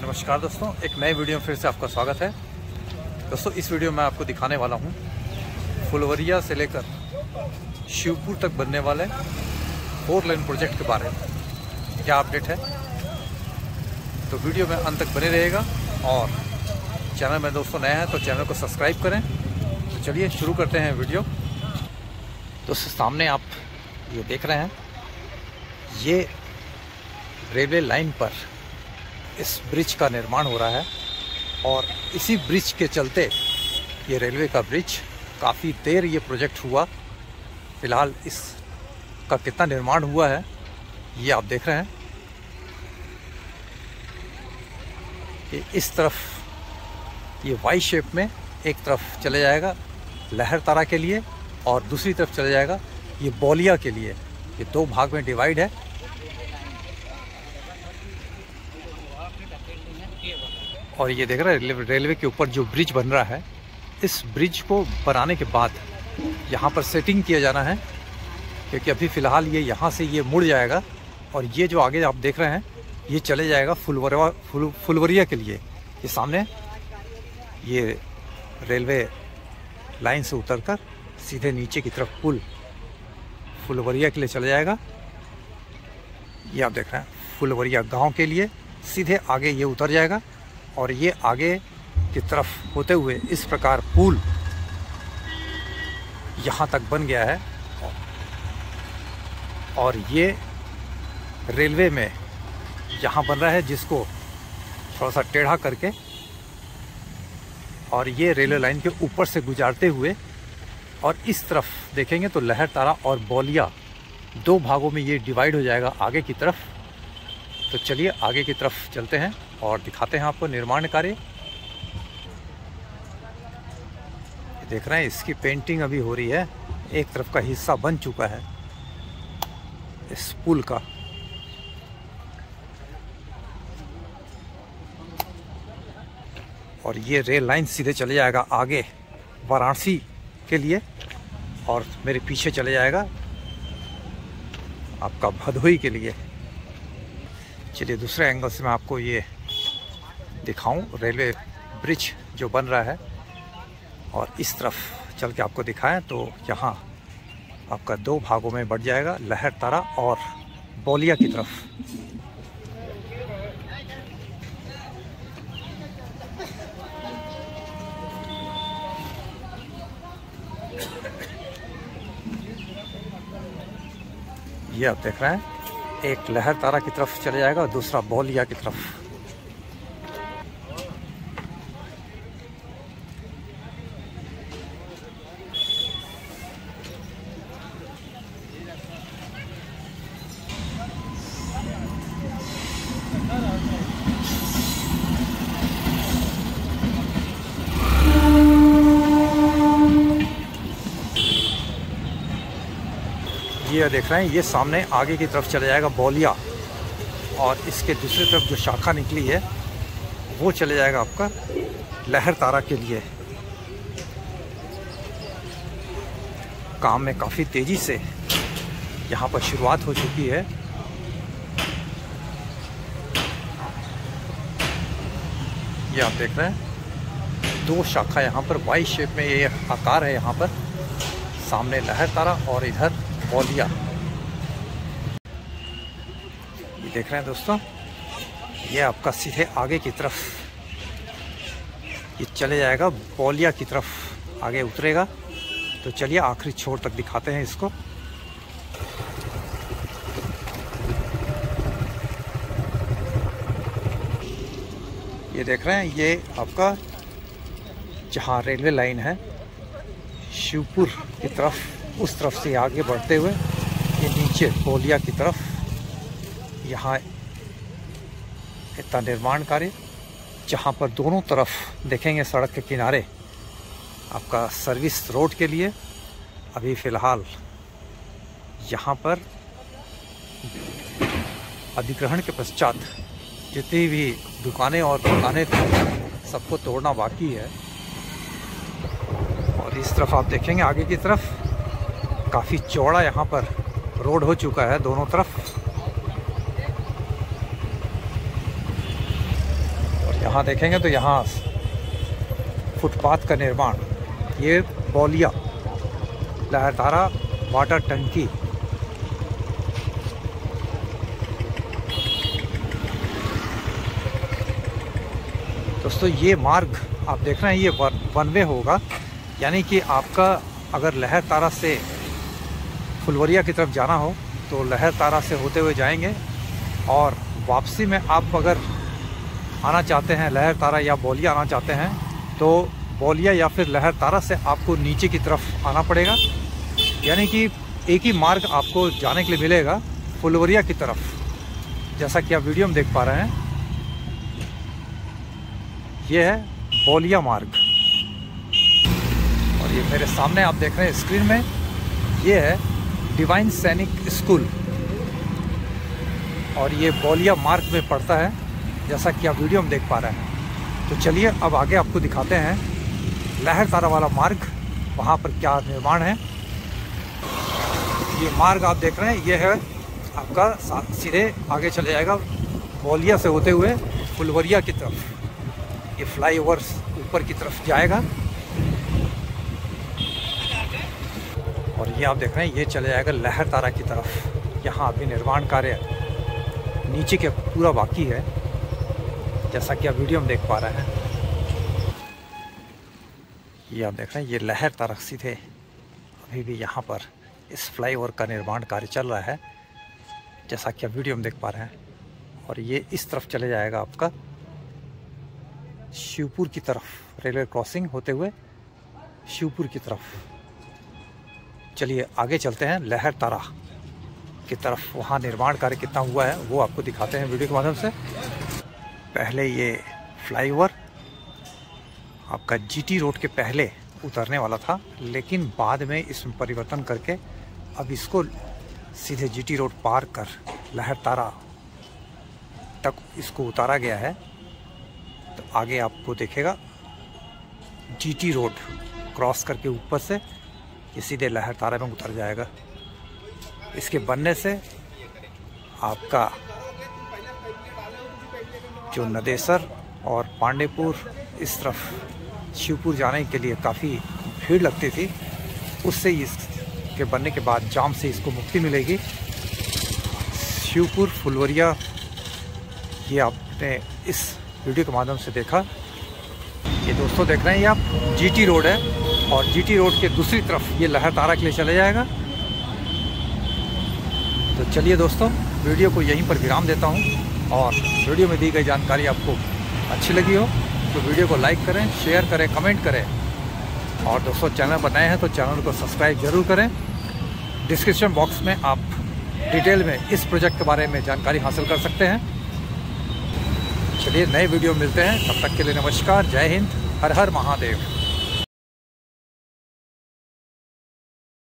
नमस्कार दोस्तों, एक नए वीडियो में फिर से आपका स्वागत है। दोस्तों, इस वीडियो में आपको दिखाने वाला हूँ फुलवरिया से लेकर शिवपुर तक बनने वाले 4 लेन प्रोजेक्ट के बारे में क्या अपडेट है। तो वीडियो में अंत तक बने रहेगा और चैनल में दोस्तों नया है तो चैनल को सब्सक्राइब करें। तो चलिए शुरू करते हैं वीडियो। दोस्तों, सामने आप ये देख रहे हैं, ये रेलवे लाइन पर इस ब्रिज का निर्माण हो रहा है और इसी ब्रिज के चलते ये रेलवे का ब्रिज काफ़ी देर ये प्रोजेक्ट हुआ। फ़िलहाल इसका कितना निर्माण हुआ है ये आप देख रहे हैं कि इस तरफ ये वाई शेप में एक तरफ चले जाएगा लहरतारा के लिए और दूसरी तरफ चले जाएगा ये बौलिया के लिए। ये 2 भाग में डिवाइड है। और ये देख रहा है रेलवे के ऊपर जो ब्रिज बन रहा है, इस ब्रिज को बनाने के बाद यहाँ पर सेटिंग किया जाना है, क्योंकि अभी फ़िलहाल ये यहाँ से ये मुड़ जाएगा और ये जो आगे आप देख रहे हैं ये चले जाएगा फुलवरिया के लिए। ये सामने ये रेलवे लाइन से उतरकर सीधे नीचे की तरफ पुल फुलवरिया के लिए चले जाएगा। ये आप देख रहे हैं फुलवरिया गांव के लिए सीधे आगे ये उतर जाएगा और ये आगे की तरफ होते हुए इस प्रकार पुल यहाँ तक बन गया है। और ये रेलवे में यहाँ बन रहा है, जिसको थोड़ा सा टेढ़ा करके और ये रेलवे लाइन के ऊपर से गुजारते हुए और इस तरफ देखेंगे तो लहरतारा और बौलिया 2 भागों में ये डिवाइड हो जाएगा आगे की तरफ। तो चलिए आगे की तरफ चलते हैं और दिखाते हैं आपको निर्माण कार्य। देख रहे हैं इसकी पेंटिंग अभी हो रही है, एक तरफ का हिस्सा बन चुका है इस पुल का। और ये रेल लाइन सीधे चले जाएगा आगे वाराणसी के लिए और मेरे पीछे चले जाएगा आपका भदोही के लिए। चलिए दूसरे एंगल से मैं आपको ये दिखाऊं रेलवे ब्रिज जो बन रहा है और इस तरफ चल के आपको दिखाएं तो यहाँ आपका 2 भागों में बढ़ जाएगा लहरतारा और बौलिया की तरफ। ये आप देख रहे हैं एक लहरतारा की तरफ चले जाएगा और दूसरा बौलिया की तरफ। ये देख रहे हैं ये सामने आगे की तरफ चले जाएगा बौलिया और इसके दूसरी तरफ जो शाखा निकली है वो चले जाएगा आपका लहरतारा के लिए। काम में काफ़ी तेज़ी से यहाँ पर शुरुआत हो चुकी है। ये आप देख रहे हैं 2 शाखा यहाँ पर वाई शेप में ये आकार है। यहाँ पर सामने लहरतारा और इधर बौलिया। ये देख रहे हैं दोस्तों, ये आपका सीधे आगे की तरफ ये चले जाएगा बौलिया की तरफ आगे उतरेगा। तो चलिए आखिरी छोर तक दिखाते हैं इसको। ये देख रहे हैं ये आपका जहाँ रेलवे लाइन है शिवपुर की तरफ, उस तरफ से आगे बढ़ते हुए ये नीचे बौलिया की तरफ यहाँ इतना निर्माण कार्य, जहाँ पर दोनों तरफ देखेंगे सड़क के किनारे आपका सर्विस रोड के लिए। अभी फ़िलहाल यहाँ पर अधिग्रहण के पश्चात जितनी भी दुकानें और दुकानें थी सबको तोड़ना बाकी है। और इस तरफ आप देखेंगे आगे की तरफ काफ़ी चौड़ा यहाँ पर रोड हो चुका है दोनों तरफ। यहाँ देखेंगे तो यहाँ फुटपाथ का निर्माण, ये बौलिया लहरतारा वाटर टंकी, दोस्तों ये मार्ग आप देख रहे हैं ये वन वे होगा, यानी कि आपका अगर लहरतारा से फुलवरिया की तरफ जाना हो तो लहरतारा से होते हुए जाएंगे, और वापसी में आप अगर आना चाहते हैं लहरतारा या बौलिया आना चाहते हैं तो बौलिया या फिर लहरतारा से आपको नीचे की तरफ आना पड़ेगा। यानी कि एक ही मार्ग आपको जाने के लिए मिलेगा फुलवरिया की तरफ, जैसा कि आप वीडियो में देख पा रहे हैं। ये है बौलिया मार्ग, और ये मेरे सामने आप देख रहे हैं स्क्रीन में, ये है डिवाइन सैनिक स्कूल, और ये बौलिया मार्ग में पड़ता है, जैसा कि आप वीडियो में देख पा रहे हैं। तो चलिए अब आगे आपको दिखाते हैं लहरतारा वाला मार्ग, वहाँ पर क्या निर्माण है। ये मार्ग आप देख रहे हैं, ये है आपका सीधे आगे चले जाएगा बौलिया से होते हुए फुलवरिया की तरफ। ये फ्लाईओवर ऊपर की तरफ जाएगा, और ये आप देख रहे हैं ये चले जाएगा लहरतारा की तरफ। यहाँ अभी निर्माण कार्य नीचे के पूरा बाकी है, जैसा कि आप वीडियो में देख पा रहे हैं। ये आप देख रहे हैं ये लहरतारा सीधे अभी भी यहाँ पर इस फ्लाईओवर का निर्माण कार्य चल रहा है, जैसा कि आप वीडियो में देख पा रहे हैं। और ये इस तरफ चले जाएगा आपका शिवपुर की तरफ, रेलवे क्रॉसिंग होते हुए शिवपुर की तरफ। चलिए आगे चलते हैं लहरतारा की तरफ, वहाँ निर्माण कार्य कितना हुआ है वो आपको दिखाते हैं वीडियो के माध्यम से। पहले ये फ्लाईओवर आपका जीटी रोड के पहले उतरने वाला था, लेकिन बाद में इसमें परिवर्तन करके अब इसको सीधे जीटी रोड पार कर लहरतारा तक इसको उतारा गया है। तो आगे आपको देखेगा जीटी रोड क्रॉस करके ऊपर से ये सीधे लहरतारा में उतर जाएगा। इसके बनने से आपका जो नदेसर और पांडेपुर इस तरफ शिवपुर जाने के लिए काफ़ी भीड़ लगती थी, उससे इसके बनने के बाद जाम से इसको मुक्ति मिलेगी। शिवपुर फुलवरिया ये आपने इस वीडियो के माध्यम से देखा। ये दोस्तों देख रहे हैं ये आप जीटी रोड है, और जीटी रोड के दूसरी तरफ ये लहरतारा के लिए चले जाएगा। तो चलिए दोस्तों वीडियो को यहीं पर विराम देता हूँ, और वीडियो में दी गई जानकारी आपको अच्छी लगी हो तो वीडियो को लाइक करें, शेयर करें, कमेंट करें, और दोस्तों चैनल पर नए हैं तो चैनल को सब्सक्राइब जरूर करें। डिस्क्रिप्शन बॉक्स में आप डिटेल में इस प्रोजेक्ट के बारे में जानकारी हासिल कर सकते हैं। चलिए नए वीडियो मिलते हैं, तब तक के लिए नमस्कार, जय हिंद, हर हर महादेव।